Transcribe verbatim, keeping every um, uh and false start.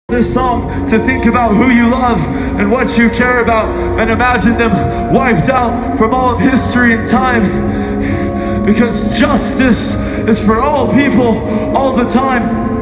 this song to think about who you love and what you care about, and imagine them wiped out from all of history and time, because justice is for all people all the time.